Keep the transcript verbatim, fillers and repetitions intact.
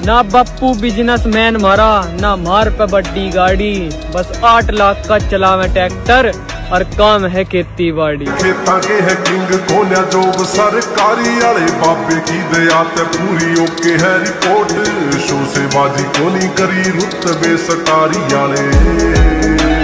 ना बापू बिजनेसमैन मारा, ना मार पे बड्डी गाड़ी, बस आठ लाख का चलावे ट्रैक्टर और काम है खेती बाड़ी। खेता के है किंग कोन्या जोग सरकारी आले, बाबे की दया ते पूरी ओके है रिपोर्ट, शो से बाजी को नहीं करी रुतबे सटारी आले।